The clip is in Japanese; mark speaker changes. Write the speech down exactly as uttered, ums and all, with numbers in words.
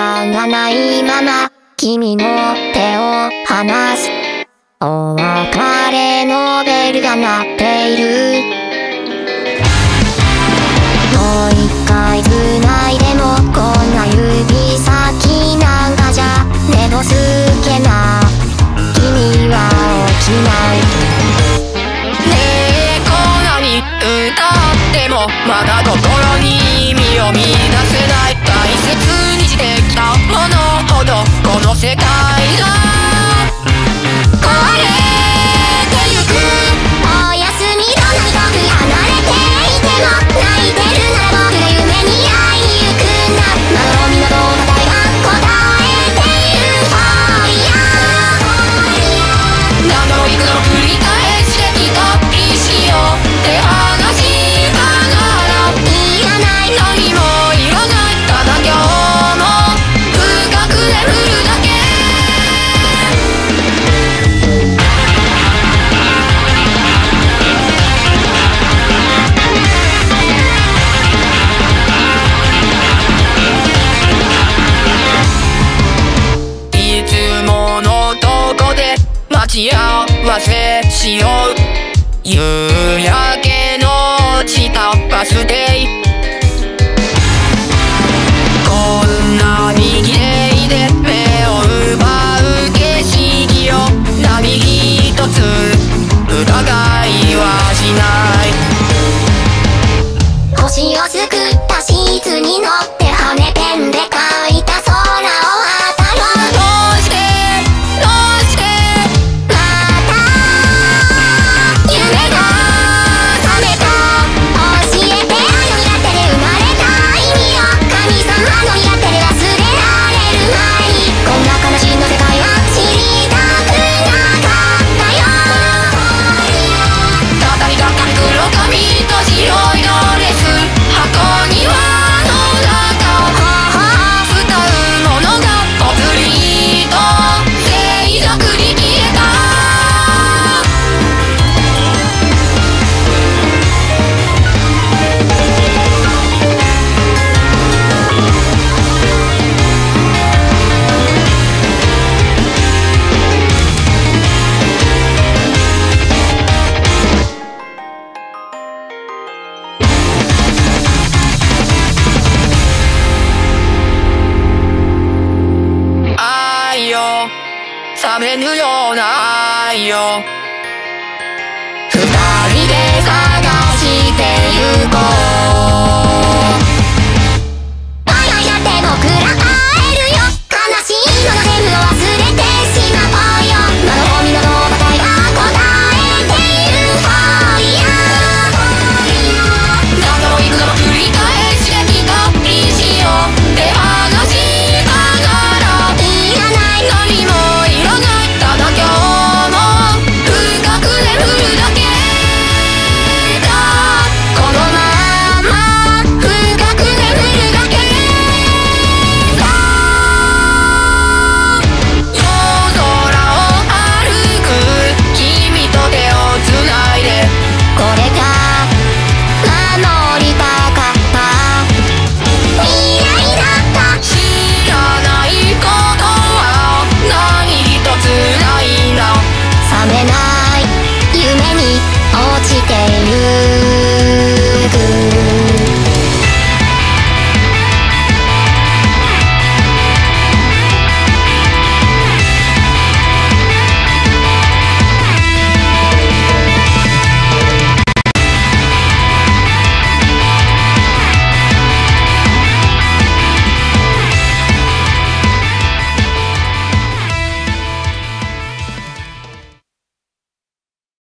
Speaker 1: 間がないまま君の手を離す。お別れのベルが鳴っている。もう一回繋いでもこんな指先なんかじゃ寝ぼすけな君は起きない。
Speaker 2: ねえこんなに歌ってもまだ心に意味を見出せない。大切にしてきたものほどこの世界が壊れてゆく。
Speaker 1: おやすみどんなに遠く離れていても泣いてるなら僕が夢に会いに行くんだ。まどろみのどう答えが答えている。ファイヤー
Speaker 2: 何度も幾度も繰り返してきた意志を手放しながら
Speaker 1: いらない
Speaker 2: 何もいらない。ただ今日も深く眠るだけ。いつものとこで待ち合わせしよう。夕焼けの落ちたバス停。こんなに綺麗で目を奪う景色を何一つ疑いはしない。
Speaker 1: 星をすくったシーツに乗って羽ペンで描いた空を渡ろう。
Speaker 2: どうしてどうして
Speaker 1: また夢が覚めた。教えてあの苦手で生まれた意味を。神様の苦手で忘れられる前にこんな悲しいの世界は知りたくなかったよ。
Speaker 2: 畳みかかる黒髪と白いドレス。箱庭の中伝うものがぽつりと静寂に消えた。愛よ冷めぬような愛よ。二人で探してゆこう。